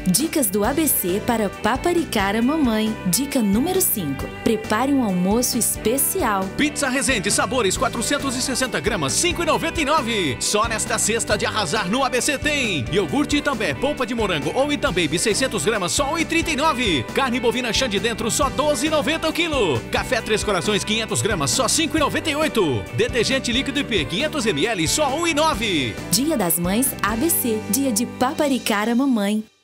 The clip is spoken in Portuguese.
Dicas do ABC para paparicar a mamãe. Dica número 5. Prepare um almoço especial. Pizza Resende Sabores 460 gramas, 5,99. Só nesta sexta de arrasar no ABC tem. Iogurte Itambé, polpa de morango ou Itambaby 600 gramas, só 1,39. Carne bovina chã de dentro, só 12,90 o quilo. Café Três Corações 500 gramas, só 5,98. Detergente líquido IP 500 ml, só 1,9. Dia das Mães ABC. Dia de paparicar a mamãe.